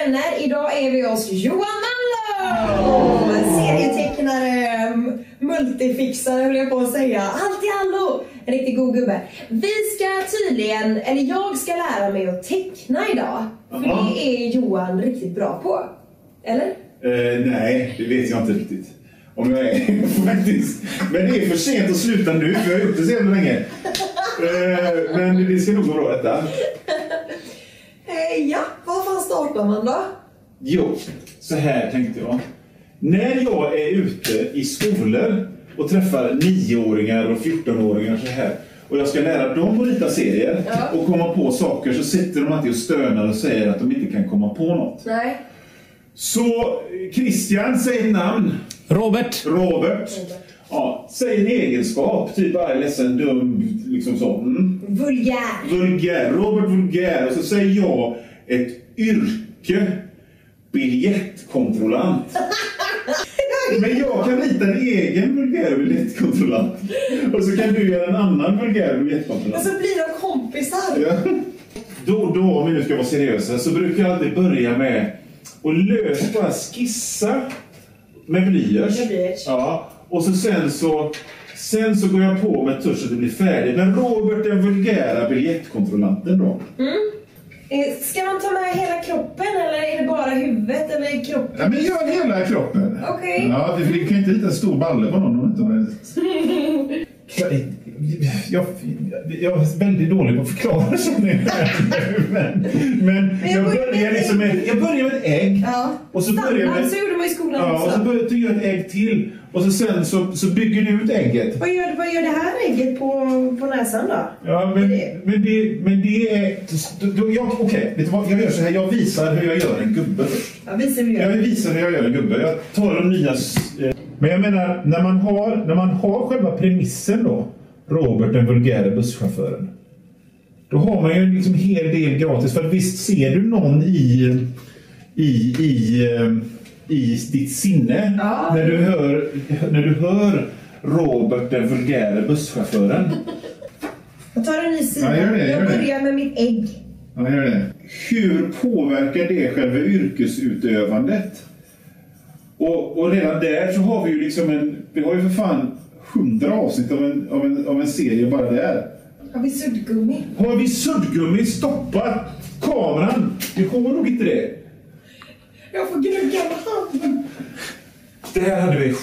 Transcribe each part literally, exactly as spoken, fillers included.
vänner, idag är vi hos Johan Mallo! Serietecknare, multifixare höll jag på att säga. Allt i allo! En riktigt god gubbe. Vi ska tydligen, eller jag ska lära mig att teckna idag. För Aha. det är Johan riktigt bra på. Eller? Eh, nej, det vet jag inte riktigt. Om jag är faktiskt. Men det är för sent att sluta nu, för jag har gjort det så jävla länge. Eh, men det ska nog vara bra detta. Eh, ja, vad fan startar man då? Jo, så här tänkte jag. När jag är ute i skolor och träffar nioåringar och fjortonåringar så här, och jag ska lära dem att rita serier, ja, och komma på saker, så sitter de alltid och stönar och säger att de inte kan komma på något. Nej. Så Christian, säg ett namn. Robert. Robert. Ja, säg en egenskap, typ bara ledsen, dum, liksom så. Mm. Vulgär. Vulgär. Robert vulgär. Och så säger jag ett yrke. Biljettkontrollant. Men jag kan rita en egen vulgär biljettkontrollant. Och så kan du göra en annan vulgär biljettkontrollant. Och så blir de kompisar. Ja. Då och då, om vi nu ska vara seriösa, så brukar jag alltid börja med att löst bara skissa med blyerts. Ja. Och så sen så sen så går jag på med tusch att det blir färdigt. Men Robert, den vulgära biljettkontrollanten då. Mm. Ska man ta med hela kroppen eller är det bara huvudet eller kroppen? Ja, men gör hela kroppen. Okej. Okay. Ja, för det kan inte hitta en stor balle på någon om inte har jag, jag, jag är väldigt dålig på att förklara så nu. Men, men, men jag, jag börjar liksom med, jag börjar med ett ägg. Ja. Och så börjar med, så gjorde man i skolan ja, också. Och så börjar jag göra ett ägg till. Och så sen så, så bygger du ut ägget. Vad gör, vad gör det här ägget på, på näsan då? Ja, men det, men det, men det är... Okej, okay, vet du vad? Jag gör så här. Jag visar hur jag gör en gubbe först. Ja, visar hur jag visar hur jag gör en gubbe. Jag tar de nya... Men jag menar, när man har, när man har själva premissen då, Robert den vulgära busschauffören, då har man ju liksom en hel del gratis. För visst ser du någon i i, i, i ditt sinne, ja, när du hör, när du hör Robert den vulgära busschauffören. Jag tar en ny sida. Ja, jag börjar med mitt ägg. Ja, gör det. Hur påverkar det själva yrkesutövandet? Och, och redan där så har vi ju liksom en, vi har ju för fan hundra avsnitt av en, av en, av en serie bara där. Har vi suddgummi? Har vi suddgummi? Stoppa kameran! Vi har nog inte det. Jag får gnugga med handen. Det här hade vi.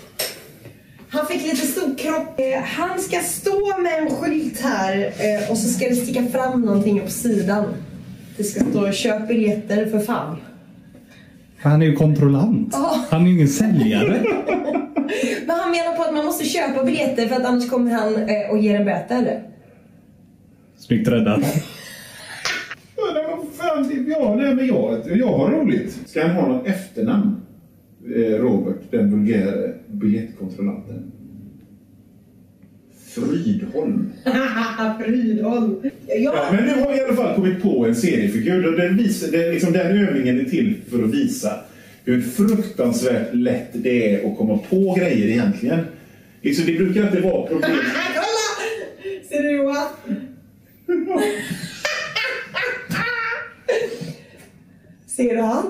Han fick lite stor kropp. Han ska stå med en skylt här och så ska det sticka fram någonting på sidan. Det ska stå köp biljetter för fan. Han är ju kontrollant. Oh. Han är ju ingen säljare. Men han menar på att man måste köpa biljetter för att annars kommer han eh, och ger en böter, eller? Snyggt räddat. Ja, nej, men jag, jag har roligt. Ska han ha något efternamn? Eh, Robert, den vulgära biljettkontrollanten. Frydholm. Frydholm. Ja. Ja, men nu har vi i alla fall kommit på en seriefigur. Och den, visar, den, liksom, den övningen är till för att visa hur fruktansvärt lätt det är att komma på grejer egentligen. Liksom, det brukar inte vara problem. Kolla! Ser du Johan? Ser du han?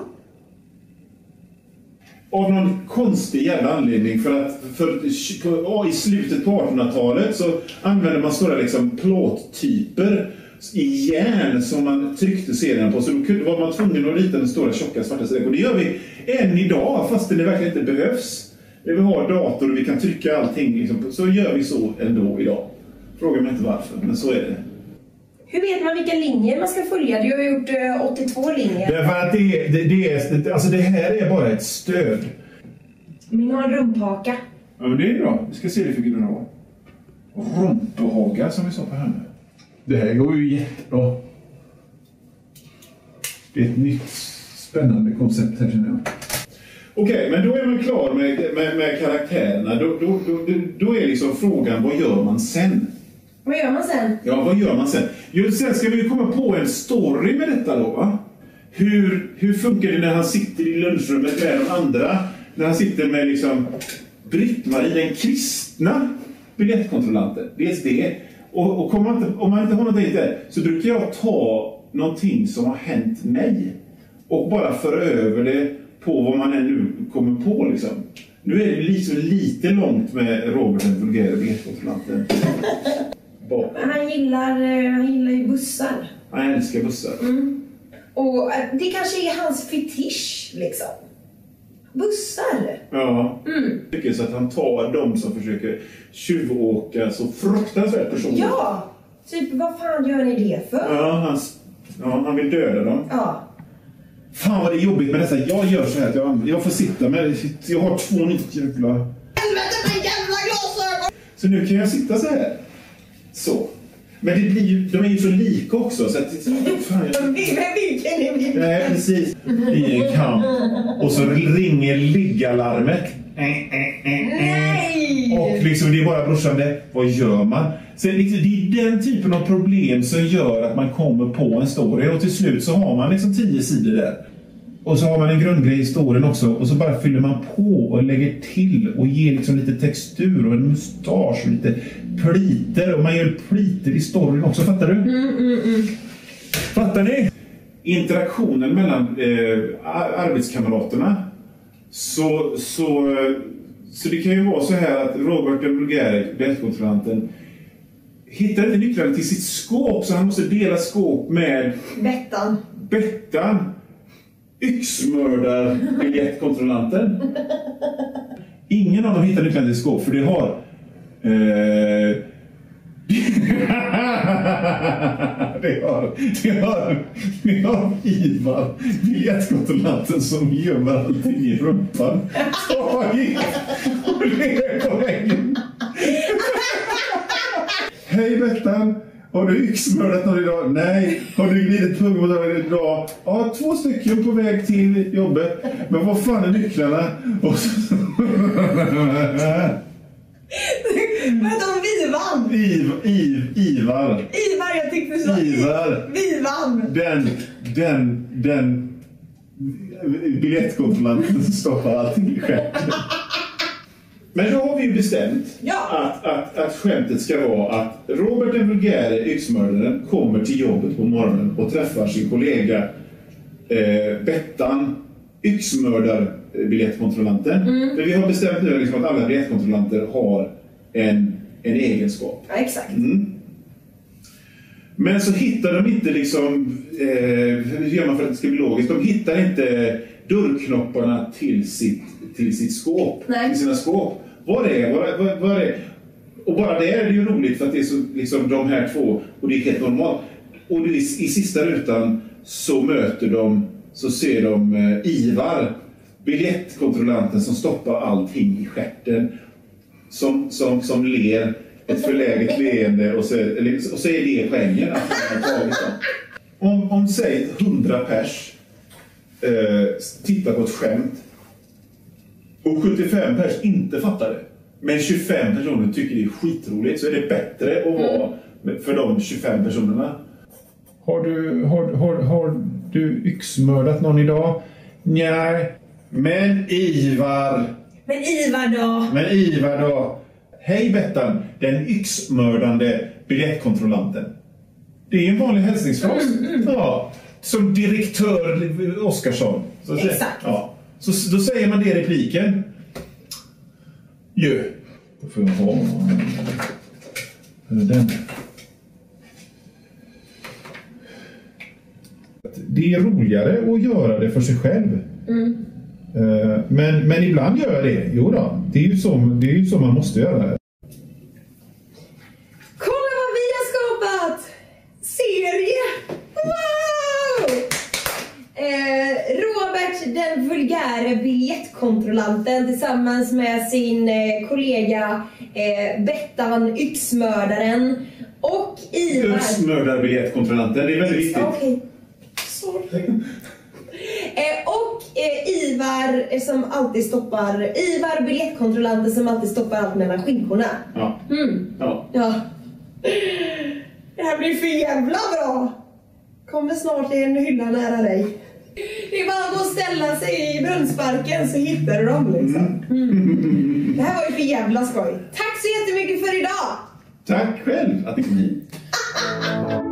Av någon konstig jävla anledning, för att för, för, i slutet på artonhundratalet så använde man stora liksom, plåttyper i järn som man tryckte serierna på, så då kunde, var man tvungen att rita den stora tjocka svarta streck. Och det gör vi än idag, fast det verkligen inte behövs. När vi har dator och vi kan trycka allting liksom, så gör vi så ändå idag. Fråga mig inte varför, men så är det. Hur vet man vilka linjer man ska följa? Du har gjort uh, åttiotvå linjer. Därför att det, det, det, är, alltså det här är bara ett stöd. Min har en rumphaka. Ja, men det är bra. Vi ska se det figurerna har. Rumpehaka som vi sa på henne. Det här går ju jättebra. Det är ett nytt spännande koncept här, känner jag. Okej, okay, men då är man klar med, med, med karaktärerna. Då, då, då, då är liksom frågan, vad gör man sen? Vad gör man sen? Ja, vad gör man sen? Jo, sen ska vi komma på en story med detta då, va? Hur, hur funkar det när han sitter i lunchrummet med de andra? När han sitter med liksom Britt-Marie, den kristna biljettkontrollanten. Dels det. Och, och man inte, om man inte har något där så brukar jag ta någonting som har hänt mig och bara för över det på vad man nu kommer på liksom. Nu är det liksom lite långt med Robert den vulgäre biljettkontrollanten. Han gillar, han gillar ju bussar. Han älskar bussar. Mm. Och det kanske är hans fetisch liksom. Bussar. Ja. Mm. Jag tycker så att han tar de som försöker tjuvåka så fruktansvärt personligt. Ja. Typ vad fan gör ni det för? Ja, han, ja, han vill döda dem. Ja. Fan vad det är jobbigt med detta. Jag gör så här att jag, jag får sitta med. Jag har två nytt jävla... Helvete med jävla glasögon! Så nu kan jag sitta så här. Så. Men det blir ju, de är ju så lika också. Så att, fan, jag... Men vilken är vilken? Nej, precis. I en kamp. Och så ringer liggalarmet. Nej! Och liksom det är bara brorsan det. Vad gör man? Så liksom, det är den typen av problem som gör att man kommer på en story. Och till slut så har man liksom tio sidor där. Och så har man en grundgrej i historien också. Och så bara fyller man på och lägger till. Och ger liksom lite textur och en mustasch och lite pliter. Och man gör pliter i storyn också, fattar du? Mm, mm, mm. Fattar ni? Interaktionen mellan eh, arbetskamraterna. Så, så, så det kan ju vara så här att Robert den vulgäre biljettkontrollanten hittar inte nycklarna till sitt skåp. Så han måste dela skåp med Bettan. Bettan. Yxmördar biljettkontrollanten. Ingen av dem hittar nycklarna till skåp. För det har eh, det har det har det har Ivar biljettkontrollanten som gömmer allting i rumpan. Tagit och lever på väggen. Hej Bettan, har du yxmördat någon idag? Nej. Har du glidit pungmotorn idag? Ja, två stycken på väg till jobbet. Men vad fan är nycklarna? Och så... Vad heter hon? Vivan? Iv, Iv, Ivar. Ivar, jag tyckte så. Ivar. Vivan. Den, den, den biljettkontrollanten som stoppar allting i stjärten. Men då har vi ju bestämt ja. att, att, att skämtet ska vara att Robert den vulgäre yxmördaren kommer till jobbet på morgonen och träffar sin kollega eh, Bettan, yxmördar biljettkontrollanten. Mm. För vi har bestämt nu liksom att alla biljettkontrollanter har en, en egenskap. Ja, exakt. Mm. Men så hittar de inte liksom, eh, hur gör man för att det ska bli logiskt? De hittar inte dörrknopparna till sitt, till sitt skåp, Nej. till sina skåp. Vad är det? Vad, vad, vad är det? Och bara det är det ju roligt för att det är så, liksom, de här två, och det är helt normalt. Och i, i sista rutan så möter de, så ser de eh, Ivar, biljettkontrollanten som stoppar allting i stjärten. Som, som, som ler ett förläget leende och så, eller, och så är det poängen att han har tagit dem. Om, om säg hundra pers eh, tittar på ett skämt och sjuttiofem pers inte fattar det, men tjugofem personer tycker det är skitroligt, så är det bättre att vara för de tjugofem personerna. Har du, har, har, har du yxmördat någon idag? Nej. Men Ivar... Men Ivar då? Men Ivar då? Hej Bettan, den yxmördande biljettkontrollanten. Det är en vanlig hälsningsfras. Mm, mm. Ja, som direktör Oskarsson. Så exakt. Ja. Så då säger man det i repliken. Ju. Då får jag ha den. Det är roligare att göra det för sig själv. Mm. Men, men ibland gör jag det. Jo då, det är ju så, det är ju så man måste göra det. Kolla vad vi har skapat! Serie! Wow! Eh, Robert den vulgäre biljettkontrollanten tillsammans med sin eh, kollega eh, Bettan yxmördaren och Ivar. Yxmördar biljettkontrollanten, det är väldigt viktigt. Okej. Okay. Sorry. Eh, och eh, Ivar som alltid stoppar Ivar biljettkontrollanten som alltid stoppar allt mellan skinkorna. Ja. Mm. Ja. Ja. Det här blir för jävla bra. Kommer snart i en hylla nära dig. Det är bara att gå och ställa sig i Brunnsparken så hittar du dem liksom. Mm. Det här var ju för jävla skoj. Tack så jättemycket för idag. Tack själv att ni kom hit.